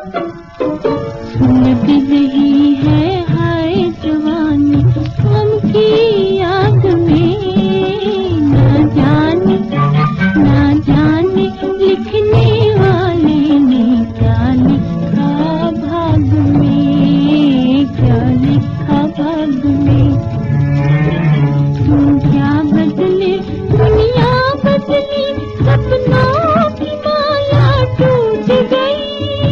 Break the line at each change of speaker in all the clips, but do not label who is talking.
लग रही है हाय जवानी हम की याद में, ना जाने लिखने वाले ने क्या लिखा भाग में, क्या लिखा भाग में। तुम क्या बदले दुनिया बदली, सपनों की माया टूट गई,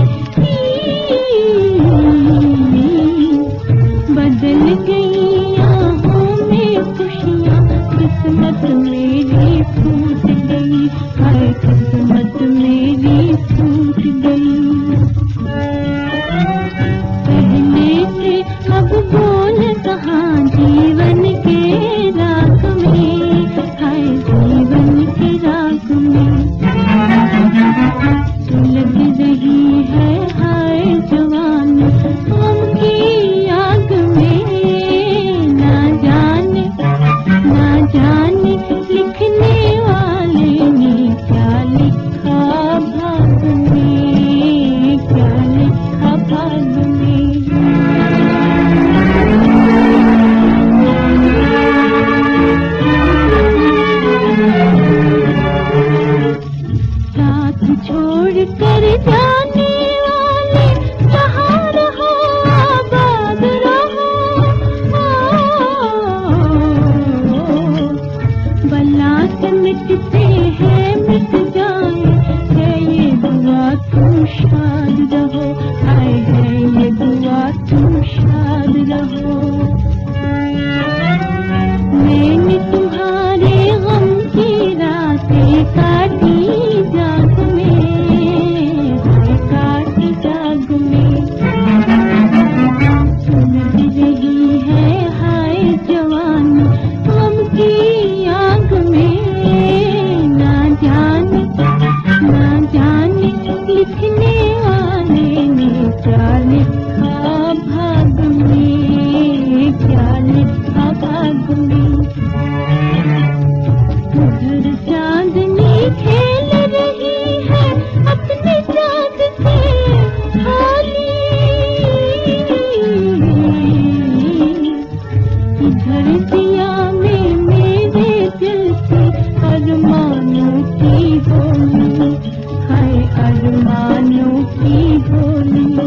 बदल गई आँखों में खुशियाँ, किस्मत मेरी फूट गई, हाय किस्मत मेरी फूट गई। पहले से अब बोल कहाँ जीवन के राग में, हाय जीवन के राग में। लग रही है हाय जवानी हम की आग में, ना जाने लिखने वाले ने क्या लिखा भाग में, क्या लिखा भाग में। साथ छोड़ कर जाने वाले जहाँ रहो आबाद रहो, बला से मिटते हैं मिट जाए, है ये दुआ तुम शाद रहो, हाय है ये दुआ तुम शाद रहो। मैंने तुम्हारे गम की रातें काटी जाग में, काटी जाग में। लग रही है हाय जवानी हम की आग में, ना जाने लिखने वाले ने क्या लिखा भाग में, क्या लिखा भाग में। उधर चांदनी खेल रही है अपने चाँद से हाली, इधर दिया में मेरे दिल से अरमानों की होली, हाय अरमानों की होली।